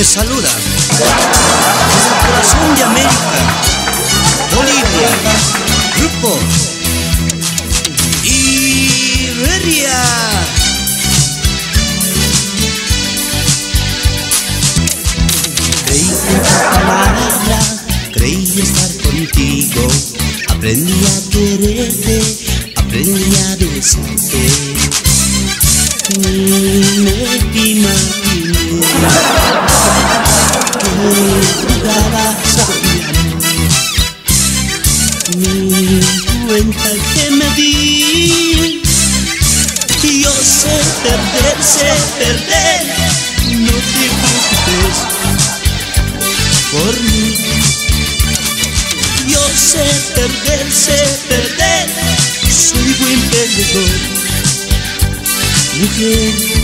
saluda desde el corazón de América, Bolivia, Grupo Iberia. Creí en tu palabra, creí estar contigo, aprendí a quererte, aprendí a besarte. Ni me imaginé que jugabas a mi amor, ni cuenta que me di. Yo sé perder, no te preocupes por mí. Yo sé perder, soy buen perdedor. Mujer,